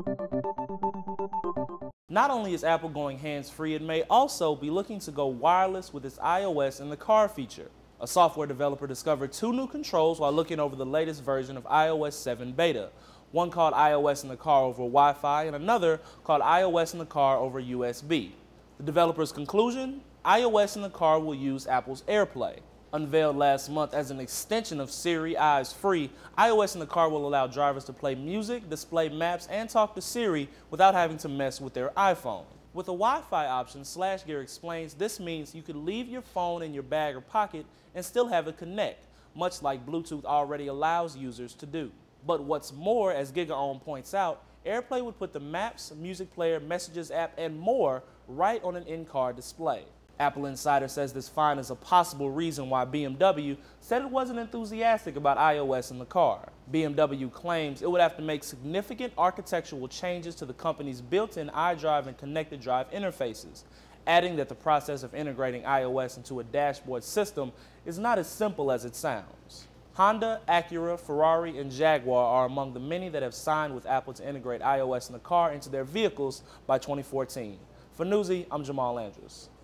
Not only is Apple going hands-free, it may also be looking to go wireless with its iOS in the car feature. A software developer discovered two new controls while looking over the latest version of iOS 7 beta. One called iOS in the car over Wi-Fi and another called iOS in the car over USB. The developer's conclusion? iOS in the car will use Apple's AirPlay. Unveiled last month as an extension of Siri Eyes Free, iOS in the car will allow drivers to play music, display maps, and talk to Siri without having to mess with their iPhone. With a Wi-Fi option, SlashGear explains this means you could leave your phone in your bag or pocket and still have it connect, much like Bluetooth already allows users to do. But what's more, as GigaOM points out, AirPlay would put the Maps, Music Player, Messages app, and more right on an in-car display. Apple Insider says this find is a possible reason why BMW said it wasn't enthusiastic about iOS in the car. BMW claims it would have to make significant architectural changes to the company's built-in iDrive and connected drive interfaces, adding that the process of integrating iOS into a dashboard system is not as simple as it sounds. Honda, Acura, Ferrari, and Jaguar are among the many that have signed with Apple to integrate iOS in the car into their vehicles by 2014. For Newsy, I'm Jamal Andrews.